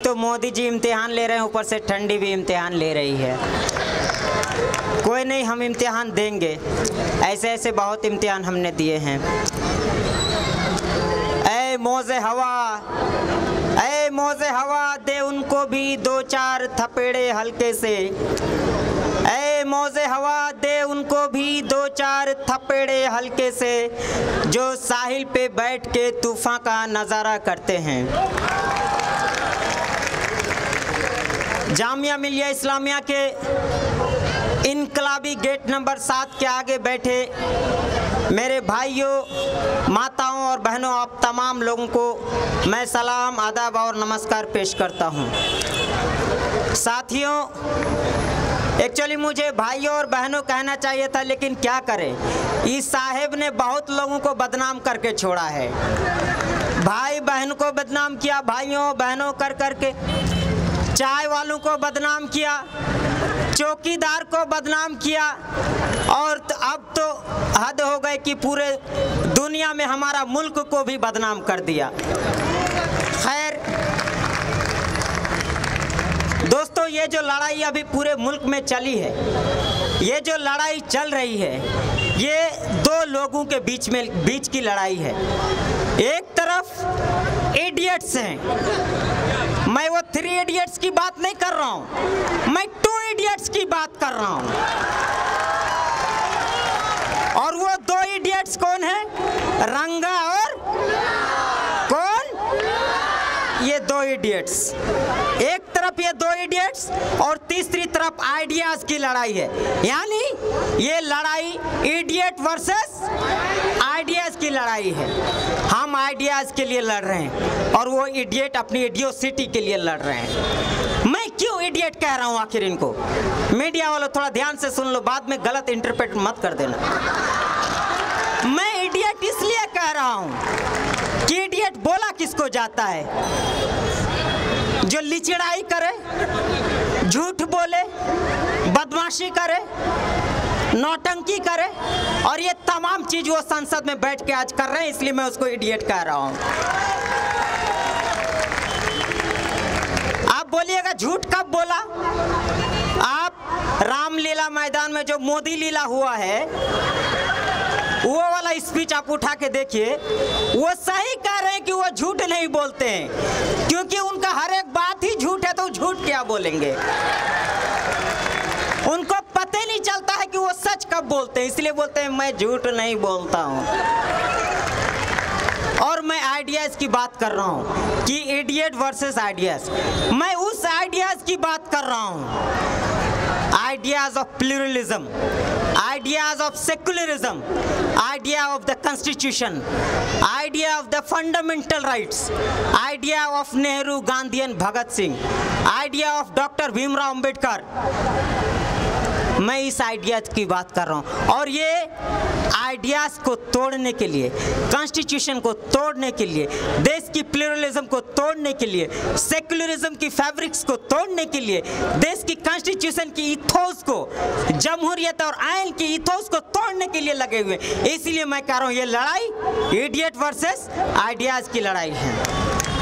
तो मोदी जी इम्तिहान ले रहे हैं, ऊपर से ठंडी भी इम्तिहान ले रही है। कोई नहीं, हम इम्तिहान देंगे। ऐसे ऐसे बहुत इम्तिहान हमने दिए हैं। ऐ मौजे हवा, ऐ मौजे हवा, दे उनको भी दो चार थपेड़े हल्के से। ऐ मौजे हवा, दे उनको भी दो चार थपेड़े हल्के से, जो साहिल पे बैठ के तूफान का नज़ारा करते हैं। जामिया मिलिया इस्लामिया के इनकलाबी गेट नंबर 7 के आगे बैठे मेरे भाइयों, माताओं और बहनों, आप तमाम लोगों को मैं सलाम, आदाब और नमस्कार पेश करता हूं। साथियों, एक्चुअली मुझे भाइयों और बहनों कहना चाहिए था, लेकिन क्या करें, इस साहेब ने बहुत लोगों को बदनाम करके छोड़ा है। भाई बहन को बदनाम किया, भाइयों बहनों कर करके, चाय वालों को बदनाम किया, चौकीदार को बदनाम किया, और अब तो हद हो गई कि पूरे दुनिया में हमारा मुल्क को भी बदनाम कर दिया। खैर दोस्तों, ये जो लड़ाई अभी पूरे मुल्क में चली है, ये जो लड़ाई चल रही है, ये दो लोगों के बीच की लड़ाई है। एक तरफ इडियट्स हैं, मैं वो 3 इडियट्स की बात नहीं कर रहा हूँ, मैं 2 इडियट्स की बात कर रहा हूँ। और वो 2 इडियट्स कौन है? रंगा और कौन? ये 2 इडियट्स। एक तरफ ये 2 इडियट्स और तीसरी तरफ आइडियाज की लड़ाई है। यानी ये लड़ाई इडियट वर्सेस आइडियाज की लड़ाई है। हम आइडियाज के लिए लड़ रहे हैं और वो इडियट अपनी इडियोसिटी के लिए लड़ रहे हैं। मैं क्यों इडियट कह रहा हूं आखिर इनको? मीडिया वालों थोड़ा ध्यान से सुन लो, बाद में गलत इंटरप्रेट मत कर देना। मैं इडियट इसलिए कह रहा हूं कि इडियट बोला किसको जाता है? जो लिचड़ाई करे, झूठ बोले, बदमाशी करे, नौटंकी करे, और ये तमाम चीज वो संसद में बैठ के आज कर रहे हैं, इसलिए मैं उसको इडियट कह रहा हूं। आप बोलिएगा झूठ कब बोला? आप रामलीला मैदान में जो मोदी लीला हुआ है, वो वाला स्पीच आप उठा के देखिए। वो सही कह रहे हैं कि वो झूठ नहीं बोलते हैं, क्योंकि उनका हर एक बात ही झूठ है, तो झूठ क्या बोलेंगे? उनको पता ही नहीं चलता है कि वो सच कब बोलते हैं, इसलिए बोलते हैं मैं झूठ नहीं बोलता हूं। और मैं आइडियाज की बात कर रहा हूं कि इडियट वर्सेस आइडियाज। मैं उस आइडियाज की बात कर रहा हूं, ideas of pluralism, ideas of secularism, idea of the constitution, idea of the fundamental rights, idea of Nehru, Gandhi and Bhagat Singh, idea of Dr. Bhimrao Ambedkar। मैं इस ideas की बात कर रहा हूँ, और ये आइडियाज को तोड़ने के लिए, कॉन्स्टिट्यूशन को तोड़ने के लिए, देश की प्लूरलिज्म को तोड़ने के लिए, सेक्युलरिज्म की फैब्रिक्स को तोड़ने के लिए, देश की कॉन्स्टिट्यूशन की इथोस को, जमहूरियत और आइन की इथोस को तोड़ने के लिए लगे हुए। इसलिए मैं कह रहा हूँ ये लड़ाई इडियट वर्सेस आइडियाज की लड़ाई है।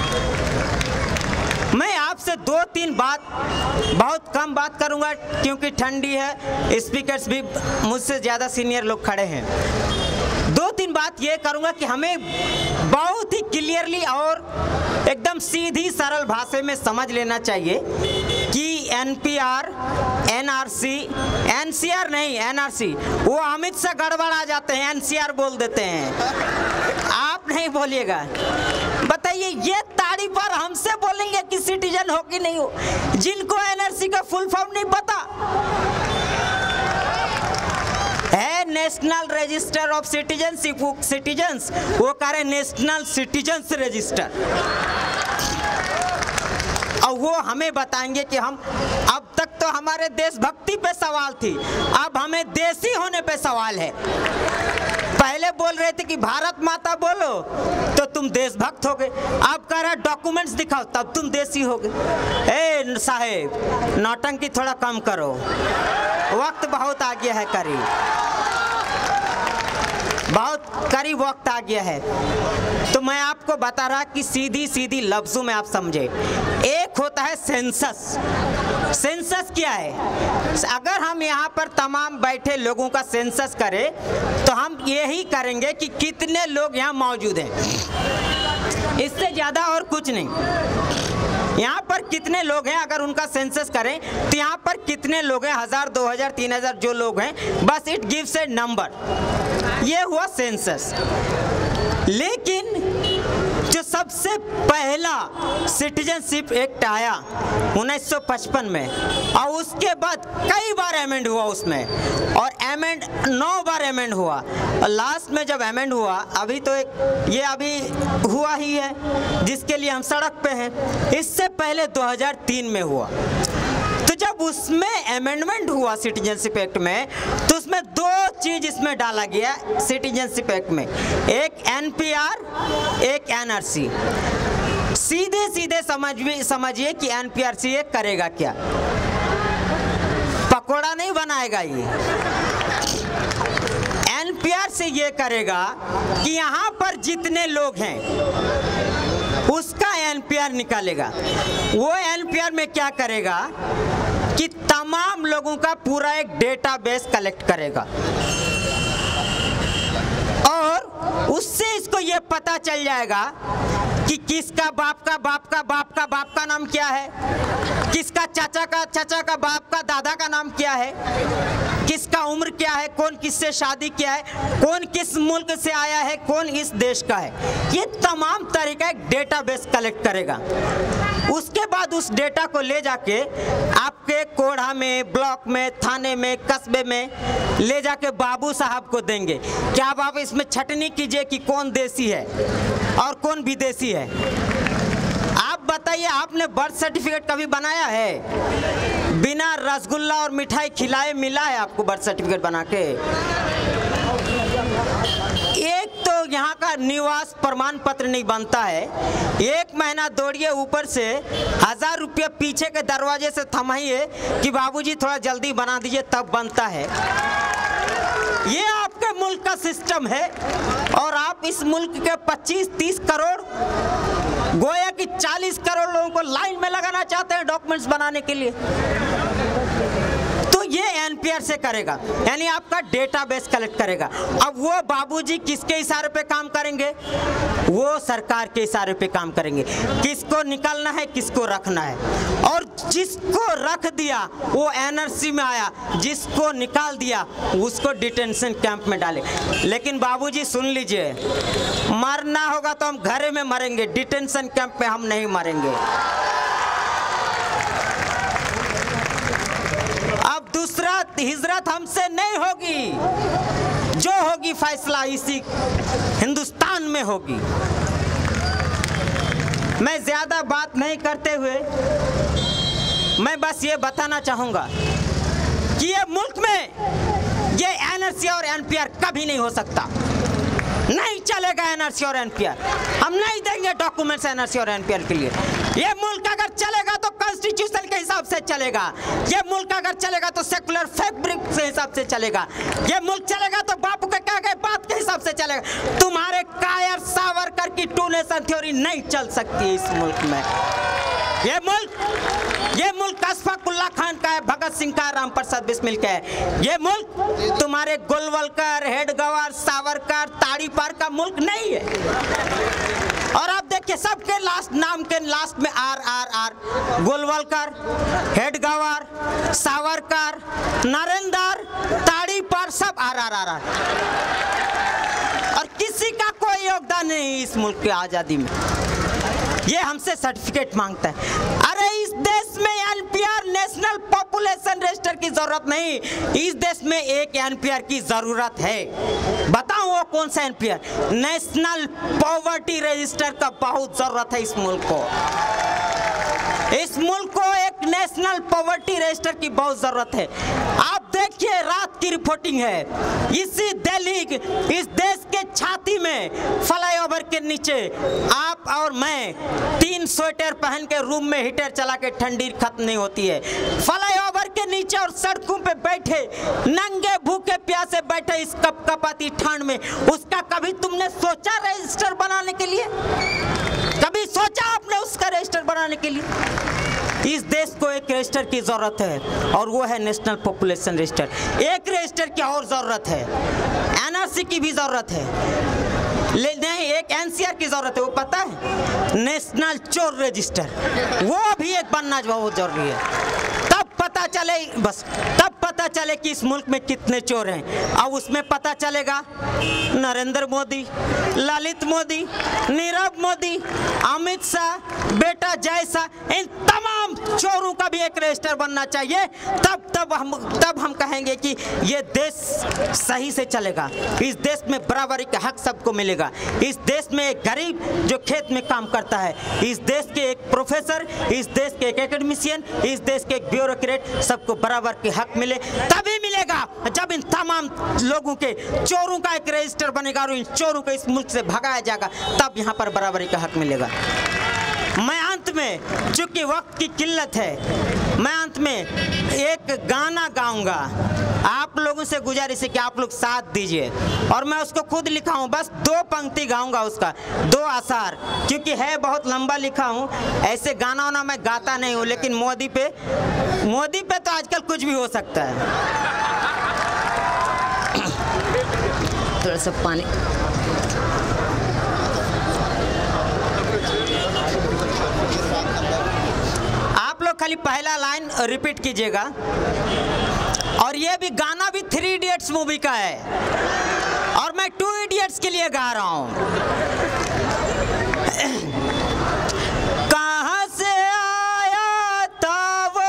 मैं आपसे 2-3 बात, बहुत कम बात करूंगा क्योंकि ठंडी है, स्पीकर्स भी मुझसे ज़्यादा सीनियर लोग खड़े हैं। 2-3 बात ये करूंगा कि हमें बहुत ही क्लियरली और एकदम सीधी सरल भाषा में समझ लेना चाहिए कि एनपीआर, एनआरसी, एनसीआर नहीं एनआरसी, वो अमित से गड़बड़ आ जाते हैं, एनसीआर बोल देते हैं। आप नहीं बोलिएगा। बताइए, ये ताड़ी पर हमसे बोलेंगे कि सिटीजन हो कि नहीं हो, जिनको एनआरसी का फुल फॉर्म नहीं पता है, नेशनल रजिस्टर ऑफ सिटीजन्स, वो कह रहे नेशनल सिटीजन्स रजिस्टर। और वो हमें बताएंगे कि हम, अब तक तो हमारे देशभक्ति पे सवाल थी, अब हमें देसी होने पे सवाल है। पहले बोल रहे थे कि भारत माता बोलो तो तुम देशभक्त हो गए, अब कह रहा डॉक्यूमेंट्स दिखाओ तब तुम देसी हो गए। ए साहेब, नौटंकी थोड़ा कम करो, वक्त बहुत आगे है करीब। बहुत करीब वक्त आ गया है, तो मैं आपको बता रहा कि सीधी सीधी लफ्जों में आप समझे। एक होता है सेंसस। सेंसस क्या है? अगर हम यहाँ पर तमाम बैठे लोगों का सेंसस करें तो हम यही करेंगे कि कितने लोग यहाँ मौजूद हैं, इससे ज़्यादा और कुछ नहीं। यहाँ पर कितने लोग हैं अगर उनका सेंसस करें तो यहाँ पर कितने लोग हैं, 1000, 2000, 3000 जो लोग हैं, बस इट गिव्स ए नंबर। ये हुआ सेंसस। लेकिन जो सबसे पहला सिटीजनशिप एक्ट आया 1955 में, और उसके बाद कई बार अमेंड हुआ उसमें, और अमेंड 9 बार अमेंड हुआ, और लास्ट में जब अमेंड हुआ, अभी तो ये अभी हुआ ही है जिसके लिए हम सड़क पे हैं। इससे पहले 2003 में हुआ। तो जब उसमें अमेंडमेंट हुआ सिटीजनशिप एक्ट में, तो उसमें 2 चीज इसमें डाला गया सिटीजनशिप एक्ट में, एक NPR, एक NRC। सीधे सीधे समझिए कि NPRC ये करेगा क्या? पकोड़ा नहीं बनाएगा ये। NPR से ये करेगा कि यहाँ पर जितने लोग हैं उसका NPR निकालेगा। वो NPR में क्या करेगा कि तमाम लोगों का पूरा एक डेटाबेस कलेक्ट करेगा, और उससे इसको ये पता चल जाएगा कि किसका बाप का बाप का बाप का बाप का नाम क्या है, किसका चाचा का बाप का दादा का नाम क्या है, किसका उम्र क्या है, कौन किससे शादी किया है, कौन किस मुल्क से आया है, कौन इस देश का है। ये तमाम तरीका एक डेटाबेस कलेक्ट करेगा। उसके बाद उस डेटा को ले जाके आपके कोढ़ा में, ब्लॉक में, थाने में, कस्बे में ले जाके बाबू साहब को देंगे कि आप इसमें छटनी कीजिए कि कौन देसी है और कौन विदेशी है। आप बताइए, आपने बर्थ सर्टिफिकेट कभी बनाया है? बिना रसगुल्ला और मिठाई खिलाए मिला है आपको बर्थ सर्टिफिकेट बना के? एक तो यहाँ का निवास प्रमाण पत्र नहीं बनता है, 1 महीना दौड़िए ऊपर से 1000 रुपया पीछे के दरवाजे से थमाइए कि बाबूजी थोड़ा जल्दी बना दीजिए, तब बनता है। ये आपके मुल्क का सिस्टम है, और आप इस मुल्क के 25-30 करोड़, गोया कि 40 करोड़ लोगों को लाइन में लगाना चाहते हैं डॉक्यूमेंट्स बनाने के लिए। तो ये NPR से करेगा, यानी आपका डेटाबेस कलेक्ट करेगा। अब वो बाबूजी किसके इशारे पे काम करेंगे? वो सरकार के इशारे पे काम करेंगे, किसको निकालना है, किसको रखना है। और जिसको रख दिया वो NRC में आया, जिसको निकाल दिया उसको डिटेंशन कैंप में डाले। लेकिन बाबूजी सुन लीजिए, मरना होगा तो हम घरे में मरेंगे, डिटेंशन कैंप में हम नहीं मरेंगे। अब दूसरा हिजरत हमसे नहीं होगी, जो होगी फैसला इसी हिंदुस्तान में होगी। मैं ज्यादा बात नहीं करते हुए मैं बस ये बताना चाहूंगा कि ये मुल्क में ये NRC और NPR कभी नहीं हो सकता। नहीं चलेगा NRC और NPR। हम नहीं देंगे डॉक्यूमेंट्स NRC और NPR के लिए। ये मुल्क अगर चलेगा तो कॉन्स्टिट्यूशन के हिसाब से चलेगा, ये मुल्क अगर चलेगा तो सेकुलर फैब्रिक के हिसाब से चलेगा, ये मुल्क चलेगा तो बापू के कहे गए बात के हिसाब से चलेगा। तुम्हारे कायर सावरकर की 2 नेशन थ्योरी नहीं चल सकती इस मुल्क में। ये मुल्क अशफाक उल्लाह खान का है, भगत सिंह का, राम प्रसाद बिस्मिल का है। ये मुल्क तुम्हारे गोलवलकर, हेडगेवार, सावरकर, ताड़ीपार का मुल्क नहीं है। और आप देखिए सबके लास्ट नाम के लास्ट में RRR, गोलवलकर, हेडगेवार, सावरकर, नरेंद्र, ताड़ीपार, सब RRR। और किसी का कोई योगदान नहीं इस मुल्क की आज़ादी में। ये हमसे सर्टिफिकेट मांगता है। अरे इस देश में NPR नेशनल पॉपुलेशन रजिस्टर की जरूरत नहीं, इस देश में एक NPR की जरूरत है। बताऊं वो कौन सा NPR? नेशनल पॉवर्टी रजिस्टर का बहुत जरूरत है इस मुल्क को। इस मुल्क को एक नेशनल पॉवर्टी रजिस्टर की बहुत जरूरत है। आप देखिए रात की रिपोर्टिंग है, इसी दिल्ली इस देश के छाती में फ्लाईओवर के नीचे आप और मैं 3 स्वेटर पहन के रूम में हीटर चला के ठंडी खत्म नहीं होती है। फ्लाईओवर के नीचे और सड़कों पे बैठे, नंगे भूखे प्यासे बैठे इस कपकपाती ठंड में, उसका कभी तुमने सोचा रजिस्टर बनाने के लिए? कभी सोचा आपने उसका रजिस्टर बनाने के लिए? इस देश को एक रजिस्टर की जरूरत है और वो है नेशनल पॉपुलेशन रजिस्टर। एक रजिस्टर की और जरूरत है, एनआरसी की भी जरूरत है, नहीं एक एनसीआर की जरूरत है। वो पता है, नेशनल चोर रजिस्टर, वो भी एक बनना बहुत जरूरी है। तब पता चले, बस तब पता चले कि इस मुल्क में कितने चोर हैं। अब उसमें पता चलेगा नरेंद्र मोदी, ललित मोदी, नीरव मोदी, अमित शाह, बेटा जय शाह, इन तमाम चोरों का भी एक रजिस्टर बनना चाहिए। तब हम कहेंगे कि ये देश सही से चलेगा, इस देश में बराबरी का हक सबको मिलेगा, इस देश में एक गरीब जो खेत में काम करता है, इस देश के एक प्रोफेसर, इस देश के एक एकेडमिशियन, इस देश के एक ब्यूरोक्रेट, सबको बराबर के हक मिले। तभी मिलेगा जब इन तमाम लोगों के, चोरों का एक रजिस्टर बनेगा और इन चोरों को इस मुल्क से भगाया जाएगा, तब यहाँ पर बराबरी का हक मिलेगा। मैं अंत में, चूंकि वक्त की किल्लत है, मैं अंत में एक गाना गाऊंगा। आप लोगों से गुजारिश है कि आप लोग साथ दीजिए, और मैं उसको खुद लिखा हूँ, बस 2 पंक्ति गाऊंगा उसका, 2 आसार, क्योंकि है बहुत लंबा लिखा हूँ। ऐसे गाना वाना मैं गाता नहीं हूँ, लेकिन मोदी पे तो आजकल कुछ भी हो सकता है। थोड़ा सा पानी। आप लोग खाली पहला लाइन रिपीट कीजिएगा, और ये भी गाना भी 3 इडियट्स मूवी का है, और मैं 2 इडियट्स के लिए गा रहा हूं। कहां से आया था वो,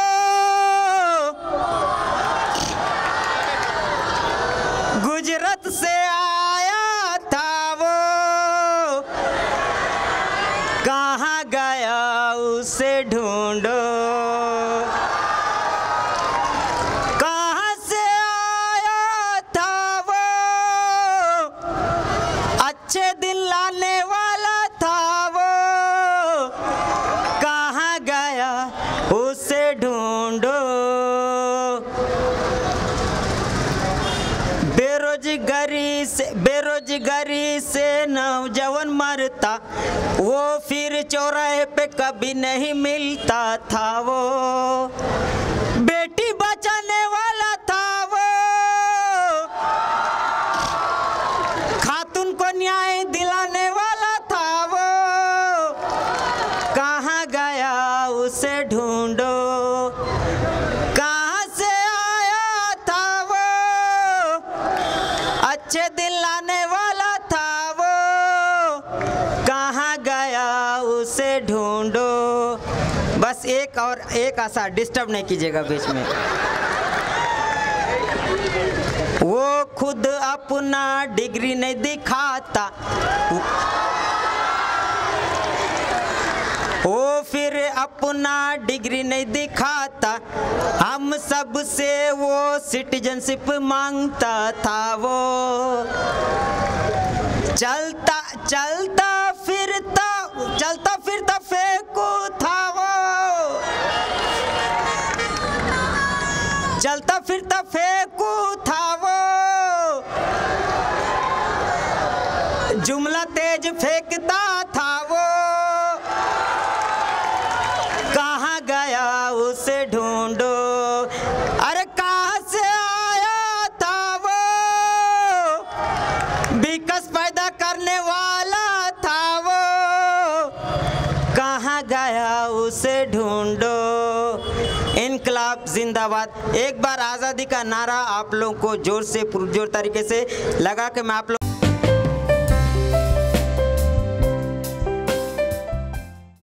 गुजरात से आया था वो, कहां गया उसे ढूंढो, कहां से आया था वो, अच्छे दिन लाने वाला था वो, कहां गया उसे ढूंढो। बेरोजगारी से नौजवान मरता, वो फिर चौराहे पे कभी नहीं मिलता था वो, बेटी बचाने वाला था वो, खातून को न्याय दिलाने वाला था वो, कहाँ गया उसे ढूंढो, कहाँ से आया था वो, अच्छे दिन लाने वाला था वो, कहाँ गया उसे ढूंढो। बस एक आशा, डिस्टर्ब नहीं कीजिएगा बीच में। वो खुद अपना डिग्री नहीं दिखाता, वो फिर अपना डिग्री नहीं दिखाता, हम सब से वो सिटीजनशिप मांगता था वो, चलता फिरता फेंकू था वो, चलता फिरता फेंकू था वो, जुमला तेज फेंकता था वो, कहाँ गया उसे ढूंढो। अरे कहाँ से आया था वो, विकास पैदा करने वाला था वो, कहाँ गया उसे ढूंढो। इनकलाब जिंदाबाद। एक बार आज़ादी का नारा आप लोगों को जोर से पुरजोर तरीके से लगा के मैं आप लोग